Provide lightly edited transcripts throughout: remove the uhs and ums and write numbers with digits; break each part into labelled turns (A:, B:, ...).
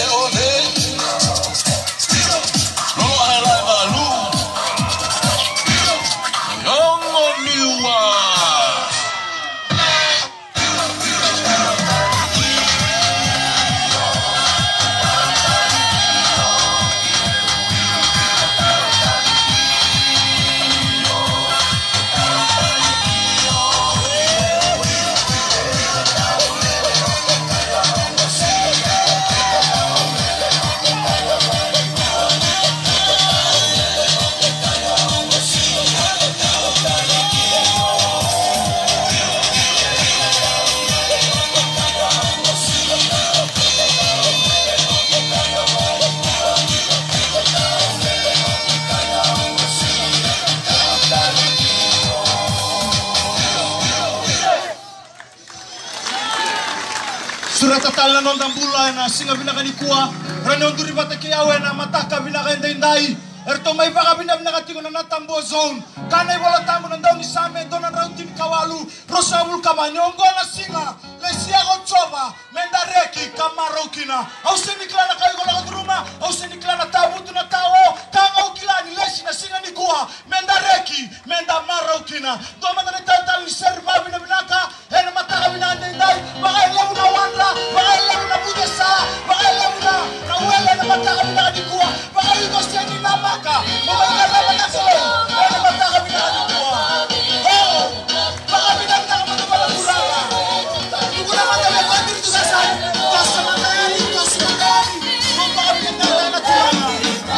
A: Surat tatala non dambula na singa binakanikua rano duri batake yawe na mataka binakaindai erto mai baka binakatingo na natambo zone kana ibola tamu nandao ni same dona rautim kawalu rosabul kamanyongo na singa lesia gochoba mendareki kamarokina au senikla kayo la druma au senikla tabutu na tawo kanga ukilani lesi na singa nikua mendareki menda marokina toma na tantal ni serva binaka ena mataka binakaindai baka lamu na wanla baka lamu na budesa baka lamu na wela na mataka binakanikua baka yuko seni na maka baka lamu na solo ena mataka binakanikua oh baka binakanikua mataka kuranga kuna mataka kwatir tu sasa kosa matayani baka binakanikua kuranga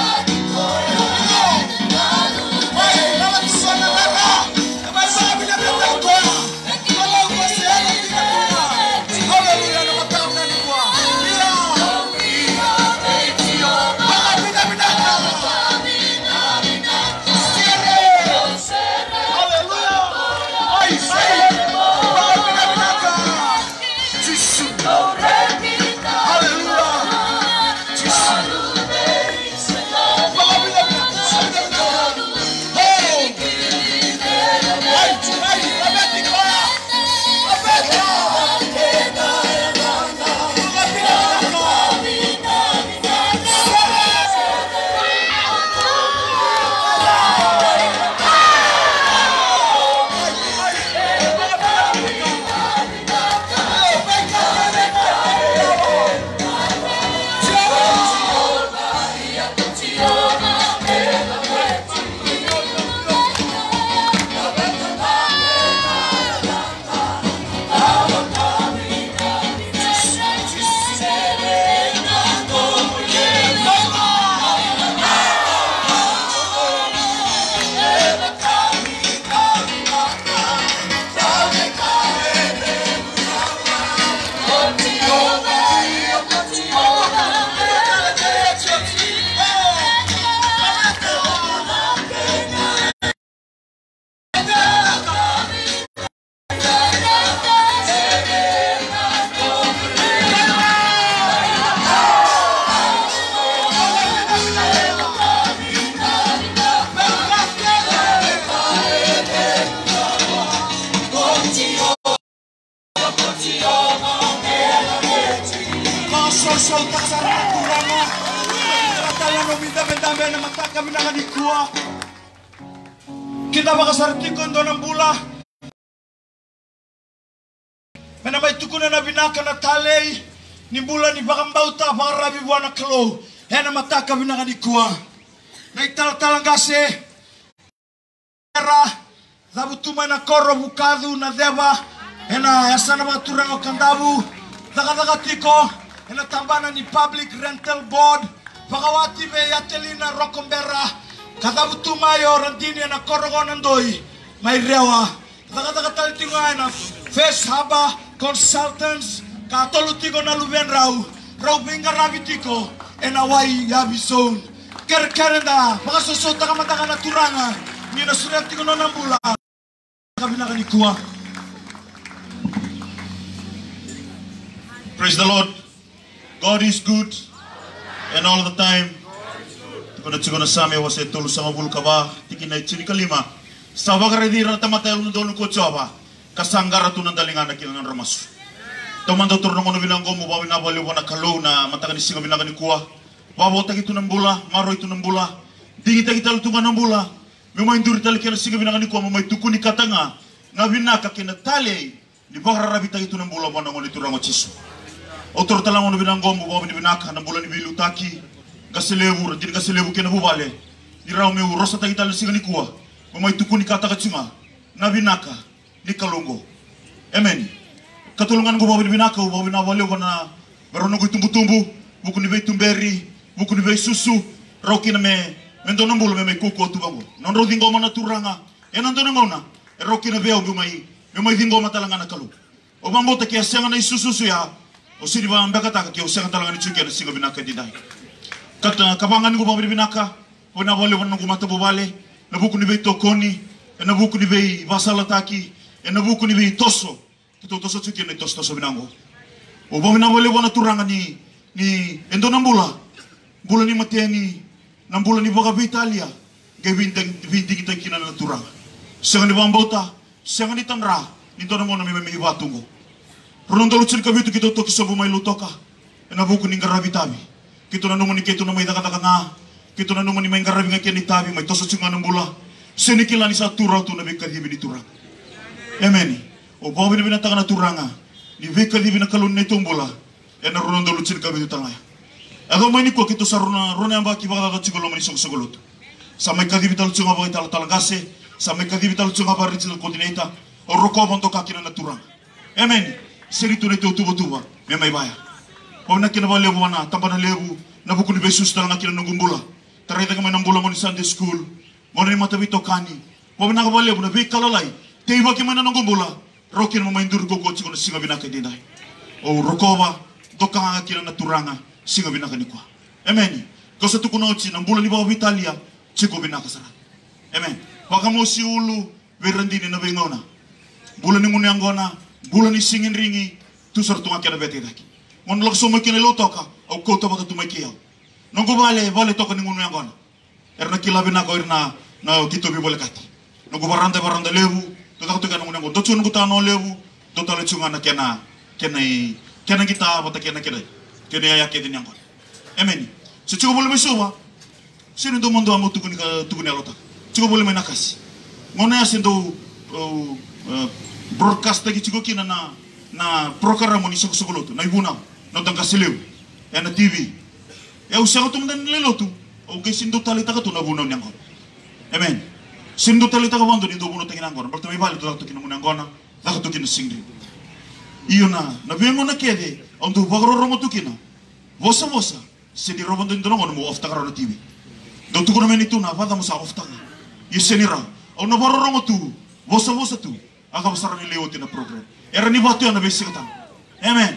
A: Kita makasartikon doon ng bula. Manamay tukunan na binaka na talay ni bula ni bakambauta bakarabi buwan na kalo. Hena mataka binaka ni kuwa. Na italatalang kasi era zabutuma na koro bukadu na deba. Hena yasana mga turang o kandabu. Dakatakatiko. Hena tambana ni Public Rental Board. Bakawati be yatelina rokombera. Katabu tumayo randini na korogo nandoi may rewa nakatakataltingan na Face Haba Consultants katolutiko na luben raw binga rabitiko enawai yabison kerkerenda makasosota ka mataka na turanga ni nasuretiko no nambula kabinakanikuwa.
B: Praise the Lord. God is good and all the time. Kuna tsugona sami wase tulu sama bulu kaba tikina chini kalima sabagara di rata mata ulu dolu ko choba kasangara tunan dalingana kilangan ramasu Tomando turno ngono binango mo bawi na bali wana kalau na matakan singa binaga ni kuah. Bawa tak itu nambula, maro itu nambula. Dingi tak kita lutungan nambula. Memang indur tali kena singa binaga ni kuah memang tukuni katanga. Ngabina kakena tali di bakar rabi tak itu nambula wana ngono itu rango cisu. Otor talang ngono binango mo bawi ni binaka nambula ni bilu taki. Gaselebu, jadi gaselebu kena bubale. Di rau meu rosa tak kita singa ni kuah. Memang tukuni katanga cunga. Ngabinaka ni kalongo. Amen. Katulungan ko bawa ni binaka, bawa ni nawale wana barono ko tumbu-tumbu, buku ni bay tumberi, buku ni bay susu, roki na me mendono mbulu me kuko tubango. Non ro dingo mana turanga, nandona ngona, roki na beo me dingo mata langana kalu. O mambo ta kia senga na susu ya, o siri ba mbaka ta kia senga talanga ni chuki na singa binaka di dai. Kata kabangan ko bawa ni binaka, o na wale wana ko mata bobale, na buku ni bay tokoni, na buku ni bay basalataki, na buku ni bay toso. Kita toso cuci ni toso binango. Oba mina boleh wana turanga ni endo nambula. Bulan ni mati ni nambula ni boga Italia. Gay binti kita kina na turanga. Sengan ni bambota, sengan ni tanra. Nito na mo na may ibatungo. Rondo lucin kabitu kita to kisobo may lutoka. Ena buku ni ngarabi tabi. Kita na numo ni keto na may dakataka nga. Kita na numo ni may ngarabi nga ni tabi may toso cunga nambula. Senikila ni sa turang tu na bikadibi ni turang. Amen. O bawa bina binatang na turanga. Ni veka di bina kalun na itong bola. E na ronon dolutsin kami tutangaya. Ako may ni ko kito sa rona ang baki baka tatsigolo manisong sagolot. Sa may kadibital tsunga baki talatalagase. Sa may kadibital tsunga baki rinsil kontineta. O roko banto kakina na turanga. Amen. Serito na ito tuba-tuba. May baya. O na kinabali mo na tamba na lebu. Nabuko ni Besus talaga kinanong gumbula. Tarayta kami ng bula mo ni Sunday School. Mo na ni matabito kani. O na kabali mo na veka lalay. Teiba kami na ng gumbula. Rokin mo maindur ko kotsi ko na singa binaka dinay. O rokova dokanga kila na turanga singa binaka ni kwa. Amen. Kasi tu kuno chi nang bulan ni bawa Italia chiko binaka sara. Amen. Baka mo si ulu verandi ni na bengona. Bulan ni nguni angona, bulan ni singin ringi tu sartunga kila bete daki. Mon lakso mo kila lotoka o kota bata tu makiya. Nongo vale toka ni nguni angona. Erna kila binaka erna na kito bi bolekati. Nongo baranda lebu. Tutak tukan ngunang ko, dotsun ko tano lewu, dotale chunga na kena kita bata kena ayake din yang ko. Amen. So chuko boleh mesuwa, sino do mondo amo tukuni alota. Chuko boleh menakas. Ngona sindo broadcast lagi chuko kina na program ni suku na ibuna, na tangkasilew, na TV. Usaha ko tumundan lelotu, o kay sindo talita ka to na bunaw niyang ko. Amen. Sindo talita ka bando ni do buno tangin angona. Berarti may bali to to kina angona, to kina singri. Iyo na vengo na kede, ang do bagro romo to kina. Vosa sedi robo do ndongo mo ofta karo na TV. Do to ko na menito na vada mo sa ofta. Iyo senira. Ang no bagro romo to, vosa tu. Aka basara ni leo tina program. Era ni batu na besi kata. Amen.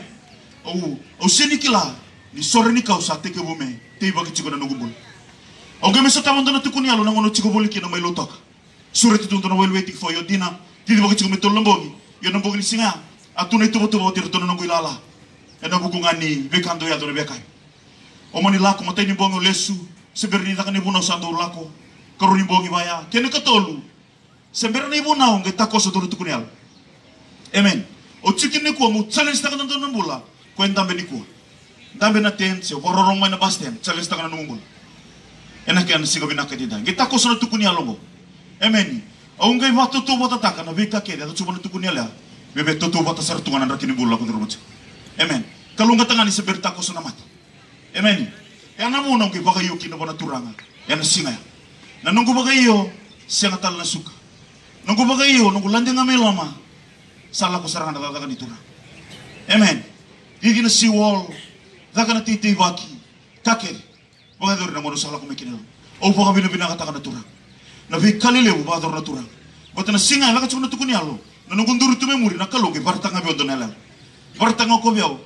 B: O senikila ni sore ni kausa teke bume, te bagi chiko na nugubul. O game sa tamon na tukuni alo nangono chiko boliki na may lotok. Surat itu untuk while waiting for your dinner. Tidak bagi cuma betul lembongi. Yo nambongi ni singa. Atu na itu betul betul tu nunggu ilala. Ena bukungan ni bekando ya tu na bekai. Omani lako matai ni bongo lesu. Sebenarnya tak ni bunau sandu lako. Karu ni bongi baya. Kene katolu. Sebenarnya ni bunau ngai tako sa tu tukunial. Amen. O chicken ni ko mo challenge tak na tu nambula. Kwenta be ni ko. Dambe na ten se warorong mai na bastem. Challenge tak na nungul. Enak kan sigo binaka dida. Ngai tako sa tukunial longo. Amen. Ang gay bata tu bata taka na bika kede tu cuma tukun yala. Bebe tu bata sartungan na rakini bula ko rumot. Amen. Kalau nggak tangani seberta ko sa namat. Amen. Yang namu nong gay bakayo kina bona turanga. Yang singa. Na nunggu bakayo siya ngatal na suka. Nunggu bakayo nunggu landing ngamelama. Salah ko sarangan na taka ni turang. Amen. Hindi na si wall. Taka na titi baki. Kakere. Baka na mo salah ko may kinelo. O baka binakataka na turang. Na kalile ba dor naturang. Bata na singa la ka chuna tukuni alo. Na nungunduru tu memori na kaloge barta nga biodo nela. Barta nga ko biao.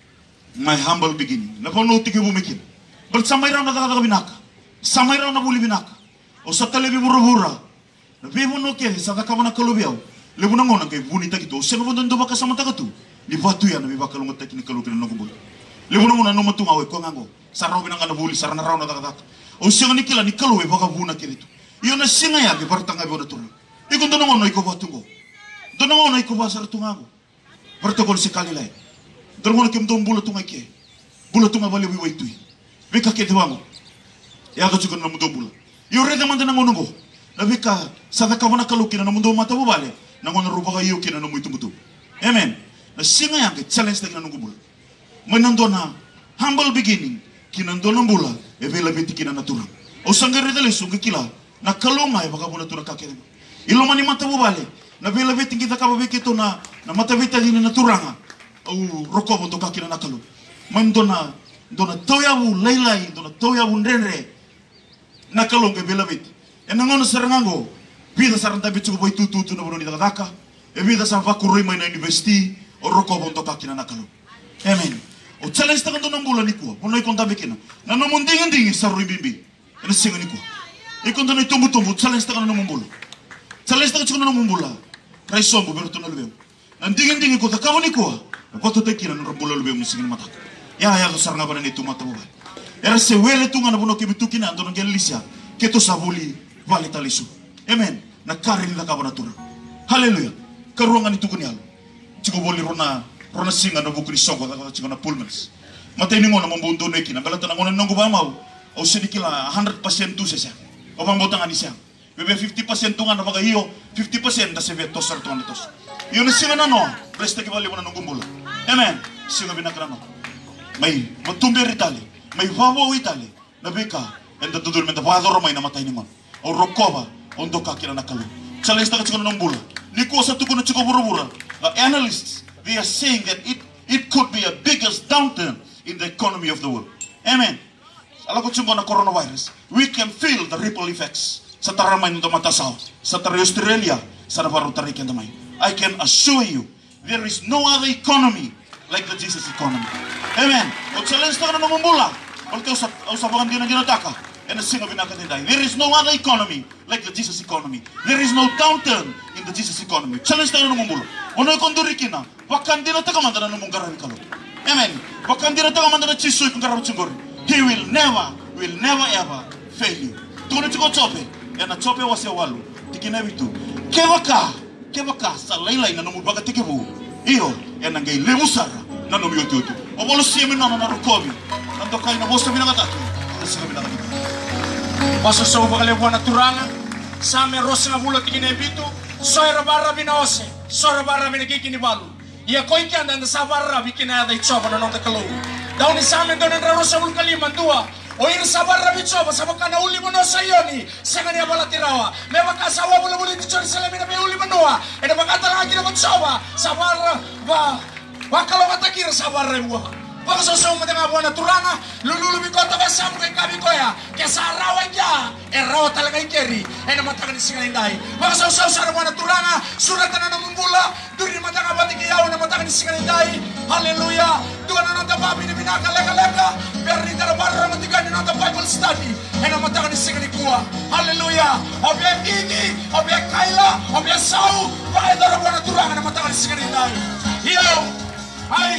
B: My humble beginning. Na pano tike bumikin. Bal samay raw na taka binaka. Samay raw na buli binaka. O sa talebi burubura. Na bebo no ke sa ka na kalobiao. Lebu na ngona kay bunita kito. Sa no ndo baka sama takatu. Ni batu ya na bibaka lungot takini kalogi na ngubul. Lebu na ngona no matunga we ko ngango. Sa raw binanga na buli sa na raw na taka. O siya ni kila ni kalowe baka buna kirito. Iyo na singa ya barta nga biodo turang. Ikon dono ngono iko batungo. Dono ngono iko basar tungago. Bertokol si kalilay. Drone que mdom bula tunga ke. Bula tunga vale wi waitui. Vika ke dewango. Ya ka chukan na mdom bula. Yo reda manda na ngonongo. Na vika sa ka wana kalukina na mdom mata bale. Na ngona ruba ka yo kina na muito mutu. Amen. Na singa yang ke challenge ta kina nungu bula. Menandona humble beginning kinandona bula e vela beti kina naturang. O sangare dele sunga kila na kalonga e baka bula tura kakere. Ilo mani mata bale. Na vela beti kita ka babeke to na mata vita dina naturanga. O rokobo to kakina na kalu. Mandona dona toyawu lailai dona toyawu nrenre na kalonga vela beti. E nangono sarangango vida saranta bitu boy tutu na boroni daka. E vida sa vakurui mai na university o rokobo to kakina na kalu. Amen. O challenge ta kando nambula ni kuwa. Pono ikonta bekina. Na no mundingi sarui bimbi. Ena singa ni kuwa. Ikonta no tumbu challenge ta kando nambula. Challenge ta kando nambula. Rai sombo bero to na lubem. Na dingi ko ta kamu ni kuwa. Ko to tekina no rambula lubem singa ni mata. Ya to saranga bana ni tumata buba. Era se wele tunga na bono ke bitukina ando no gelisia. Ke to sabuli vale talisu. Amen. Na karin la kabana tura. Haleluya. Karuangan itu kunyalo. Chiko boli rona singa na buku ni songo da chiko na pullmans. Mate ni ngona mambundo neki na balata na ngona nongo ba mau. O sedikila 100% tu sesa. O bambotang ani siya. Bebe 50% tunga na baga hiyo, 50% da sebe tosar tunga tos. Iyo na singa na no, resta ki bali mo na nongumbula. Amen. Singa binakra no. May matumbe ritali, may vavo itali. Na beka, enda tudur menta vador may na matay ni man. O rokoba, ondo kakira na kalu. Challenge ta chiko na nongumbula. Niko sa tuko na chiko burubura. Analysts, they are saying that it could be a biggest downturn in the economy of the world. Amen. Alam ko chumbo na coronavirus, we can feel the ripple effects. Sa taramay ng matasaw, sa tari Australia, sa Navarro tarikan damay. I can assure you, there is no other economy like the Jesus economy. Amen. O challenge ta ka na namumula. Porque usabangan din ang ginataka. And a single binakatinday. There is no other economy like the Jesus economy. There is no downturn in the Jesus economy. Challenge tayo ng mumulo. Ono yung kondurikin na, wakan din na takamanda na mong garabi kalo. Amen. Wakan din na takamanda na chisoy kung garabi chungori. He will never ever fail you. Tukunin chiko chope. Yan na chope wasya walu. Tikinabi tu. Kewaka sa laylay na numubaga tikibu. Iyo, yan ang gay lemusara na numiyot-yutu. O walo siya min na narukobi. Nando kayo na bosta binakataki. Kasi kami nakatiki. Paso sa ubakalewa na turanga, sa amin rosa nga bulat ikinebitu, so'y rabarabi na ose, so'y rabarabi na kikinibalu. Iya ko'y kanda na sa barabi kinada itsoba na nong takalo. Daw ni sa amin doon ang rosa ulkaliman dua, o ir sa barabi itsoba, sa baka na uli mo no sa yoni, sa kanya balatirawa. May makasawa mo labuli itsoba sa lamin na may uli mo noa, e na makatalagi na itsoba, sa bakalo matakira sa barabi mo. Baka sa mga nga buwan na turanga, lululubi ko tabi sa mga kabi ko ya, kaya sa arawan niya, rawa talaga yung keri, namatakan ni singa ninday. Baka sa buwan na turanga, suratan na namumula, doon ni matanga batik iyaw, namatakan ni singa ninday. Hallelujah! Doon na nang tababi ni binaka-leka-leka, pero ni darabara matigan ni nang Bible study, namatakan ni singa ni kuwa. Hallelujah! Obiya Kiki, obiya Kaila, obiya Sau, baka ito buwan na turanga, namatakan ni singa ninday. Iyaw! Ay!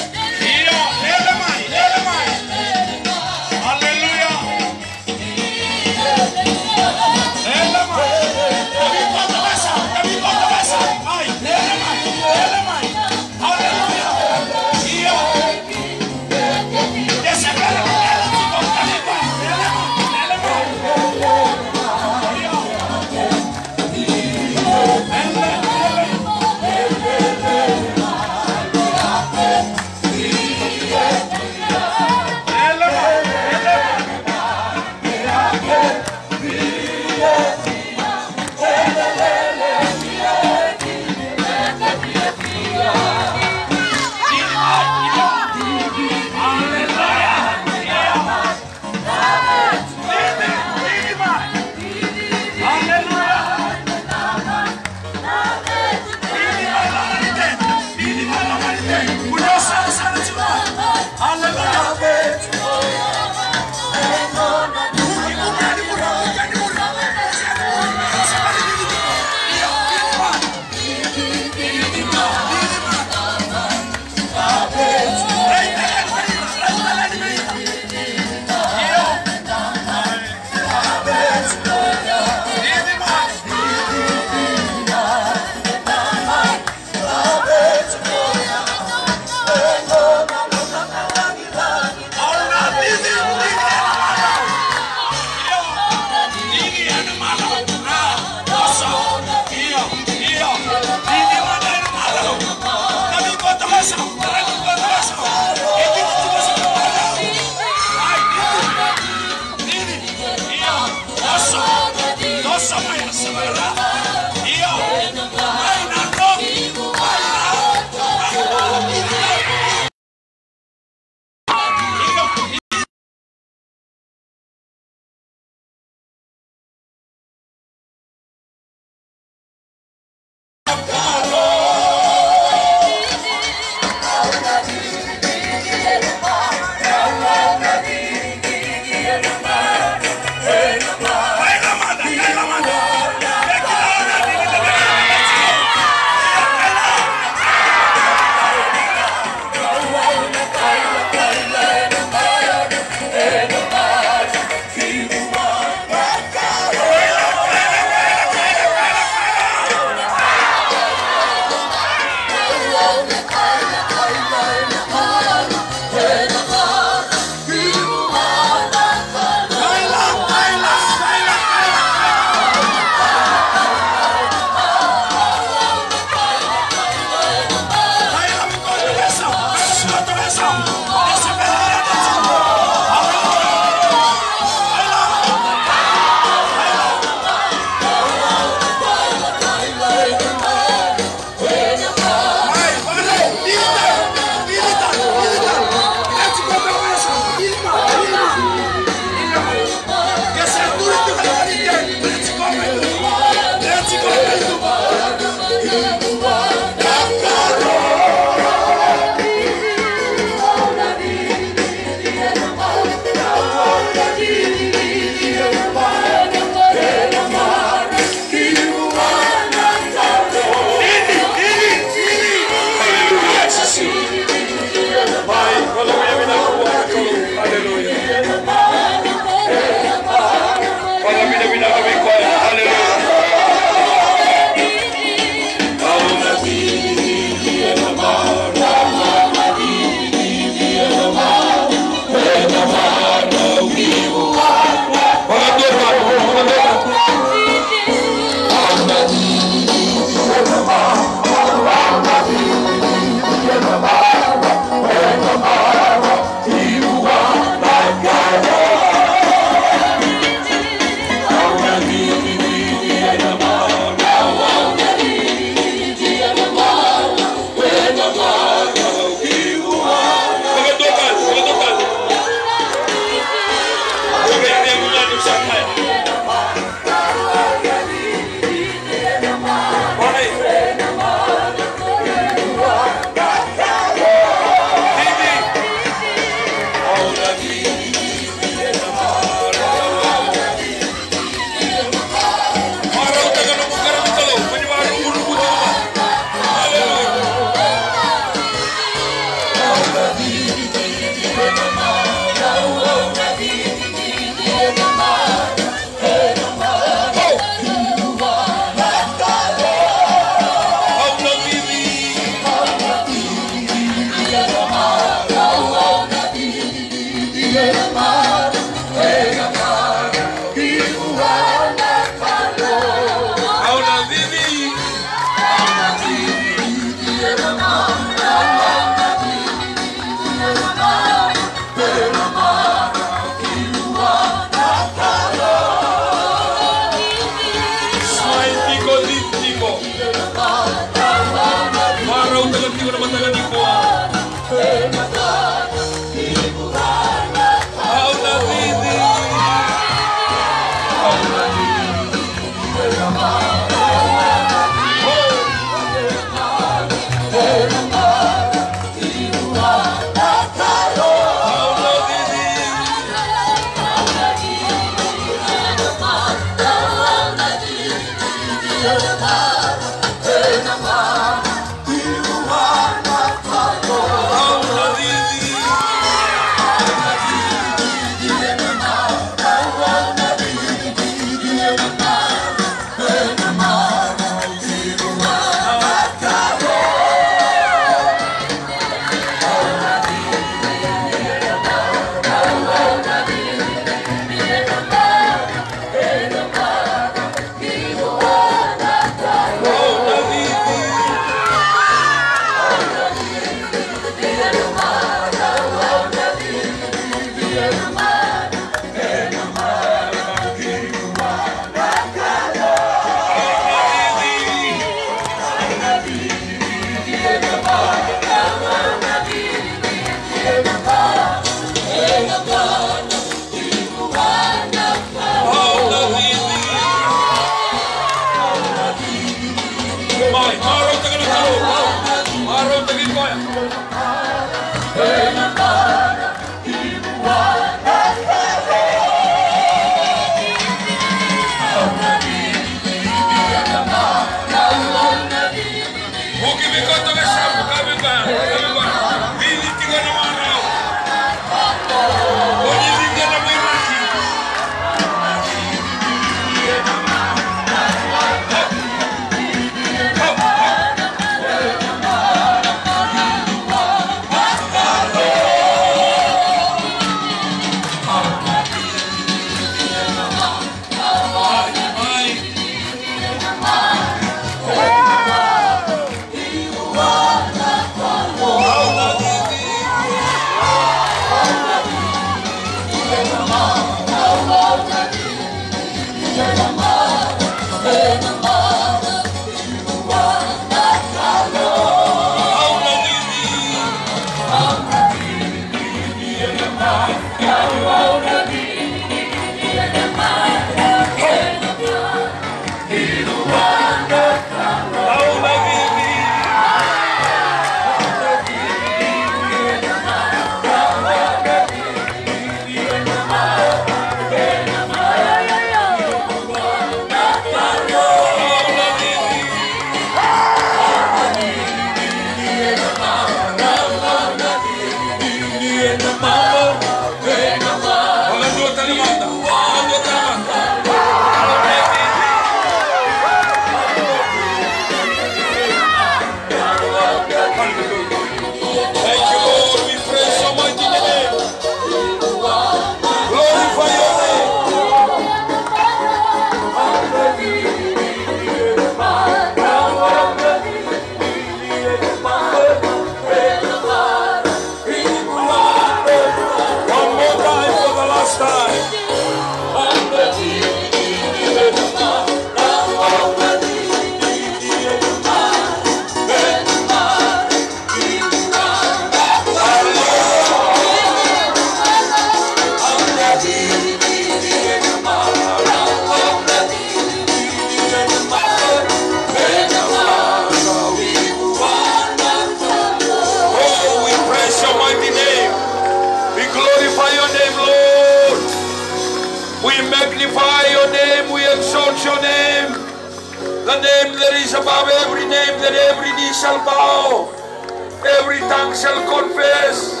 C: Your name, the name that is above every name, that every knee shall bow, every tongue shall confess.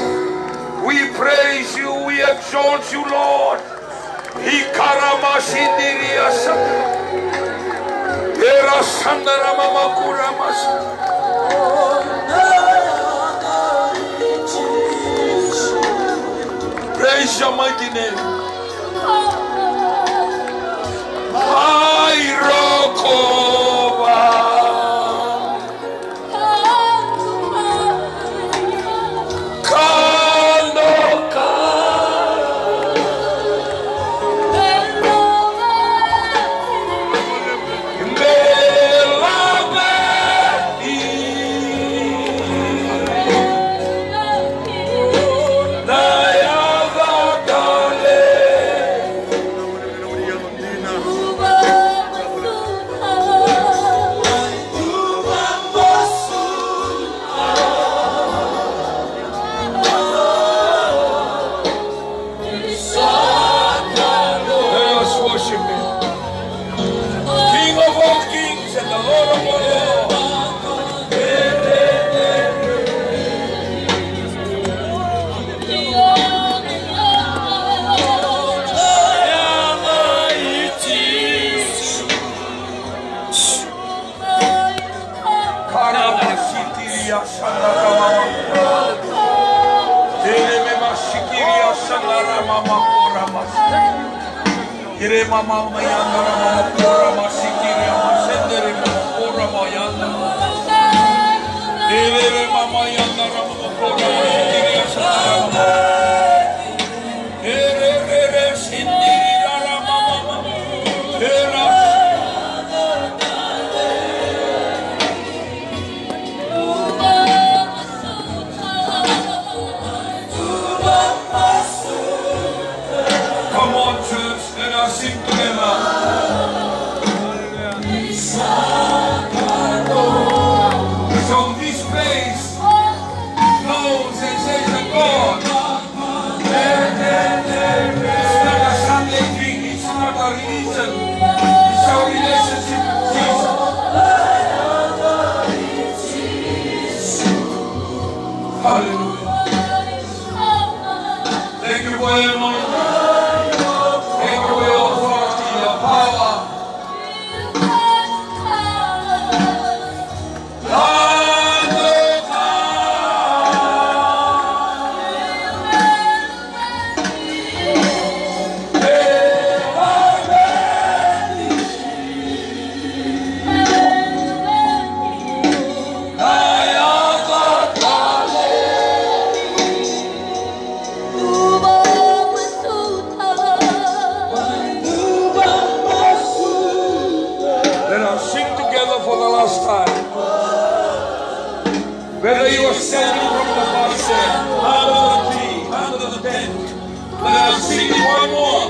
C: We praise you, we exalt you, Lord. Praise your mighty name. Come on, church, let us sing together. It's on this place. Whether you are standing from the basket, under the tree, under the tent, let us sing it one more.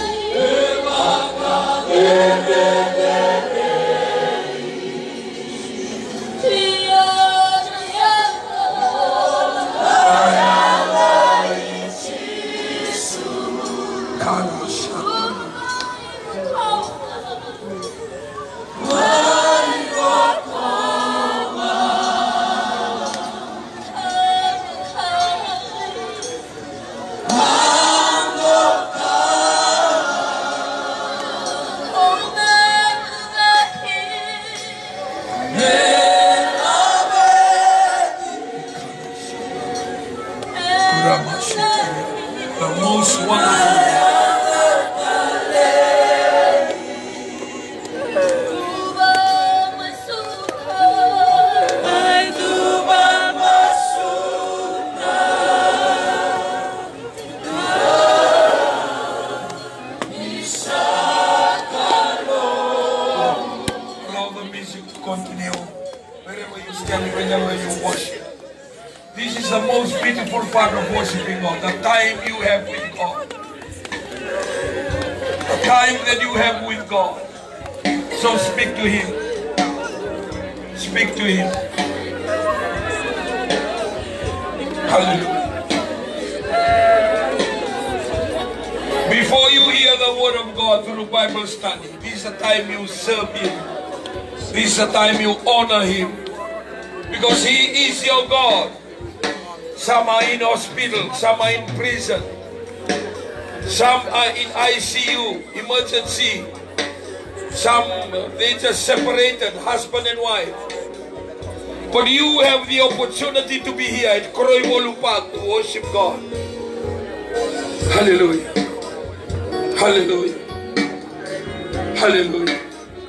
C: The most wonderful. Allow the music to continue wherever you stand, wherever you worship. This is the most beautiful part of worshiping God, the time you have with God. The time that you have with God. So speak to Him. Speak to Him. Hallelujah. Before you hear the word of God through Bible study, this is the time you serve Him. This is the time you honor Him. Because He is your God. Some are in hospital, some are in prison, some are in ICU, emergency, some they just separated, husband and wife. But you have the opportunity to be here at Kroy Wolupag to worship God. Hallelujah. Hallelujah. Hallelujah.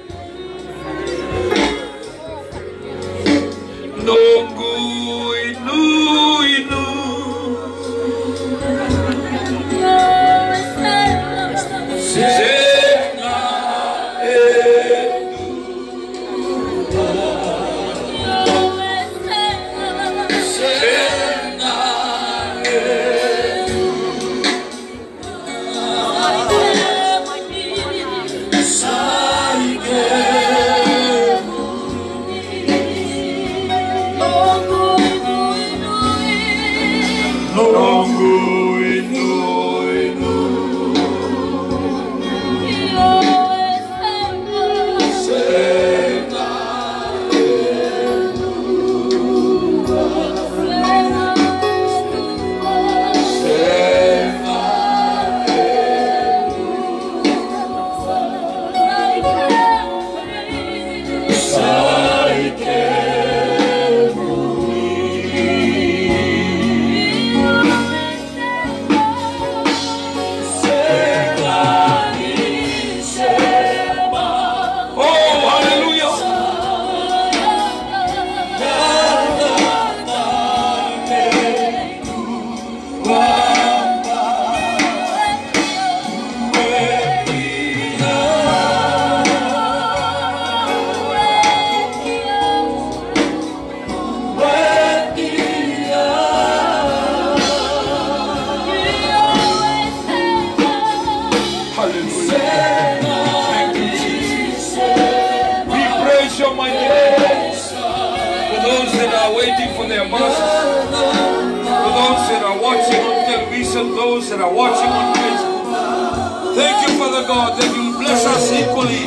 C: Those that are watching on Facebook. Thank you, Father God, that you bless us equally.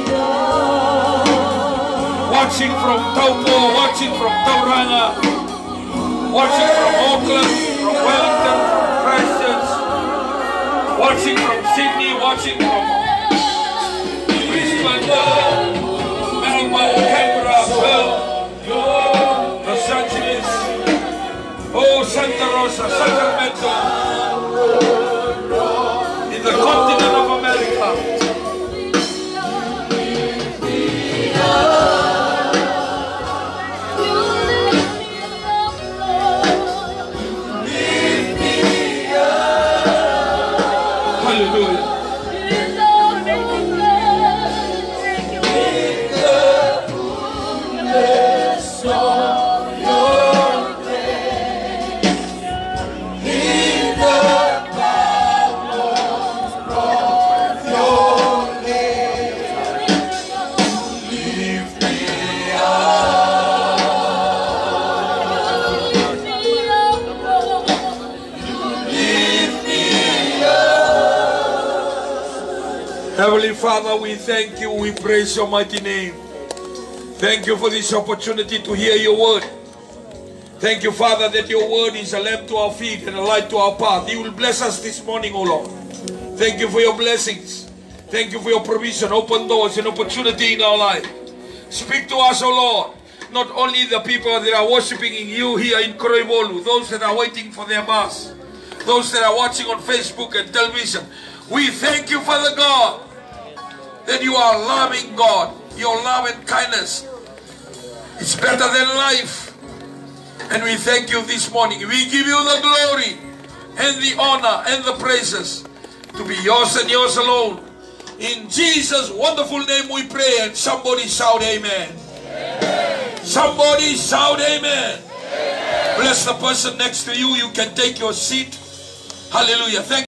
C: Watching from Taupo, watching from Tauranga, watching from Auckland, from Wellington, from Christchurch, watching from Sydney, watching from Brisbane, Melbourne, Canberra, Perth, Los Angeles, Santa Rosa, Sacramento, in the continent of America. Hallelujah. Your Heavenly Father, we thank you. We praise your mighty name. Thank you for this opportunity to hear your word. Thank you, Father, that your word is a lamp to our feet and a light to our path. You will bless us this morning, O Lord. Thank you for your blessings. Thank you for your provision, open doors and opportunity in our life. Speak to us, O Lord. Not only the people that are worshiping in you here in Kroibolu, those that are waiting for their bus, those that are watching on Facebook and television. We thank you, Father God, that you are loving God. Your love and kindness is better than life. And we thank you this morning. We give you the glory and the honor and the praises to be yours and yours alone. In Jesus' wonderful name we pray, and somebody shout amen. Amen. Somebody shout amen. Amen. Bless the person next to you. You can take your seat. Hallelujah. Thank